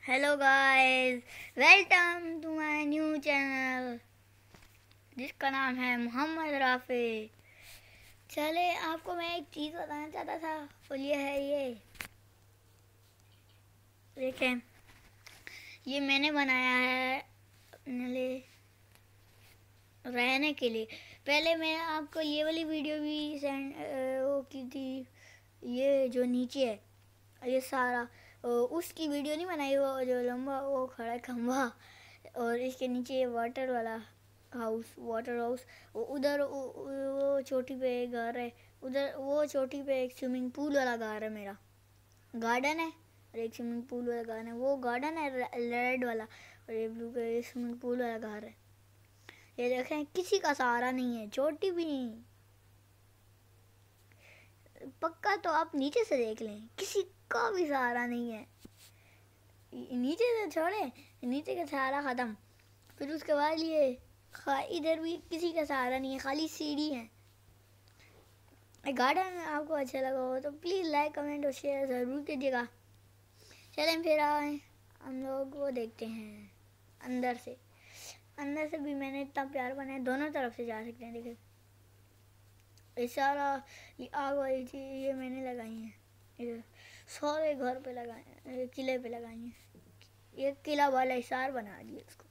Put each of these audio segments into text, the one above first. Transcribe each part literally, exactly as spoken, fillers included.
Hello guys, welcome to my new channel जिसका नाम है मोहम्मद राफी। चले आपको मैं एक चीज़ बताना चाहता था और ये है ये देखें, ये मैंने बनाया है अपने लिए रहने के लिए। पहले मैं आपको ये वाली वीडियो भी सेंड वो की थी, ये जो नीचे है ये सारा उसकी वीडियो नहीं बनाई, वो जो लंबा वो खड़ा खंभा और इसके नीचे ये वाटर वाला हाउस वाटर हाउस, उधर वो चोटी पे एक घर है, उधर वो चोटी पे एक स्विमिंग पूल वाला घर है, मेरा गार्डन है और एक स्विमिंग पूल वाला गार्डन है। वो गार्डन है रेड वाला और ये ब्लू का स्विमिंग पूल वाला घर है। ये देखें, किसी का सहारा नहीं है, चोटी भी नहीं पक्का, तो आप नीचे से देख लें, किसी का भी सहारा नहीं है। नीचे से छोड़े, नीचे का सहारा ख़त्म, फिर उसके बाद ये इधर भी किसी का सहारा नहीं है, खाली सीढ़ी है। गार्डन आपको अच्छा लगा हो तो प्लीज़ लाइक कमेंट और शेयर ज़रूर कीजिएगा। चलें फिर आए हम लोग वो देखते हैं अंदर से। अंदर से भी मैंने इतना प्यार बनाया, दोनों तरफ से जा सकते हैं। देखिए ये सारा ये आग वाली चीज़ ये मैंने लगाई है, इधर सारे घर पे लगाए, किले पे लगाई है। ये किला वाला हिसार बना दिया उसको।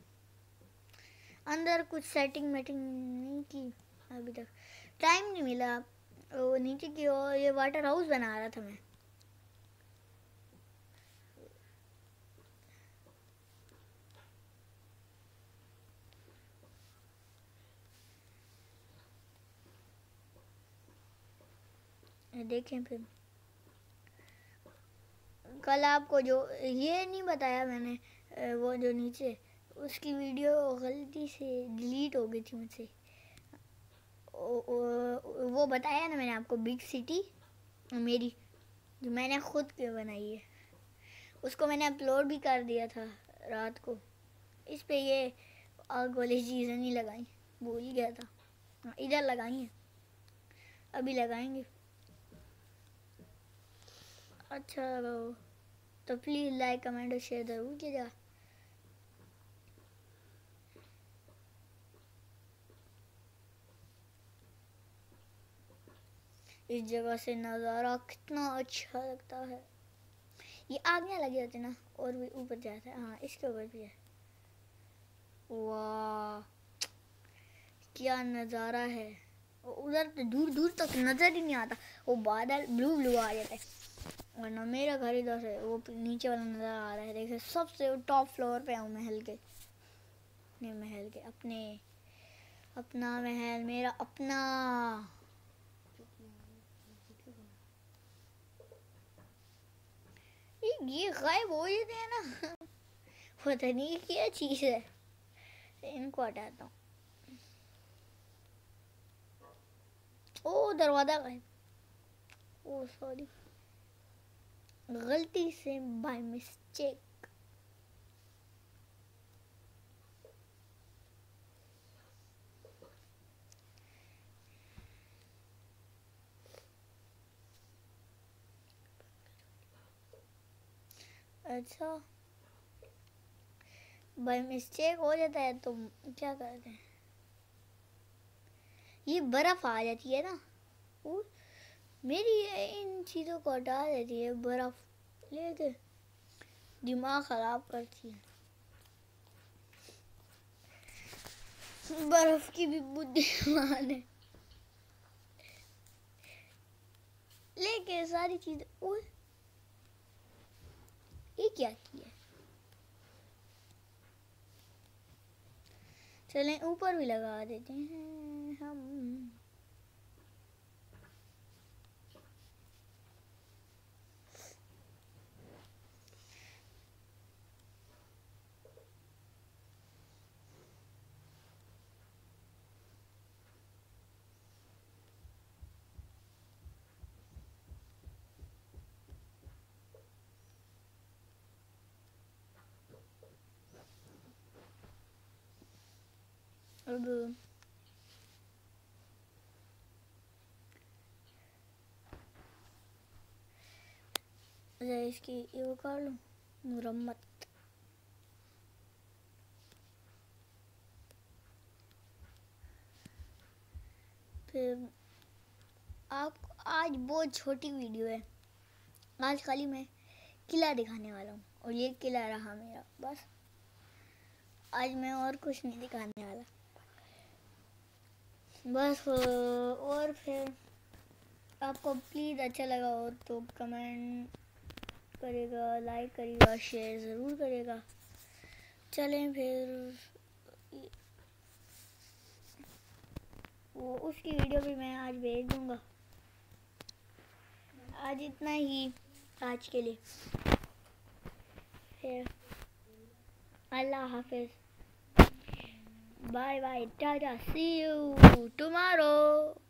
अंदर कुछ सेटिंग मेटिंग नहीं की अभी तक, टाइम नहीं मिला। वो नीचे की ओर ये वाटर हाउस बना रहा था मैं। देखें फिर कल आपको जो ये नहीं बताया मैंने, वो जो नीचे उसकी वीडियो गलती से डिलीट हो गई थी मुझसे। वो बताया ना मैंने आपको, बिग सिटी मेरी जो मैंने खुद के बनाई है, उसको मैंने अपलोड भी कर दिया था रात को। इस पे ये आग वाली चीज़ें नहीं लगाई, भूल ही गया था। इधर लगाई हैं, अभी लगाएंगे। अच्छा लगा हो तो प्लीज़ लाइक कमेंट और शेयर ज़रूर कीजिएगा। इस जगह से नज़ारा कितना अच्छा लगता है। ये आग लगी होती ना और भी ऊपर जाता है। हाँ, इसके ऊपर भी है। वाह क्या नज़ारा है, उधर तो दूर दूर तक नज़र ही नहीं आता, वो बादल ब्लू ब्लू आ जाता है। वरना मेरा घर इधर से वो नीचे वाला नज़र आ रहा है। देखिए सबसे टॉप फ्लोर पे हूँ महल के, अपने महल के, अपने अपना महल, मेरा अपना। ये गायब हो जाते हैं ना पता नहीं क्या चीज़ है। इनको हटाता हूँ। ओ दरवाज़ा गायब, ओ सॉरी, गलती से बाय मिस्टेक। अच्छा बाय मिस्टेक हो जाता है तो क्या करते हैं, ये बर्फ़ आ जाती है ना, वो मेरी इन चीज़ों को हटा देती है बर्फ़, लेके दिमाग ख़राब करती है। बर्फ़ की भी बुद्धिमान है, लेके सारी चीज़ें। ओए ये क्या किया, चलें ऊपर भी लगा देते हैं हम। अब इसकी ये वो कर लूँ। मुरम्मत। फिर आप आज बहुत छोटी वीडियो है, आज खाली मैं किला दिखाने वाला हूँ और ये किला रहा मेरा, बस आज मैं और कुछ नहीं दिखाने वाला बस। और फिर आपको प्लीज़ अच्छा लगा हो तो कमेंट करेगा, लाइक करेगा, शेयर ज़रूर करेगा। चलें फिर वो उसकी वीडियो भी मैं आज भेज दूँगा। आज इतना ही आज के लिए, फिर अल्लाह हाफिज़, bye bye, tata, see you tomorrow.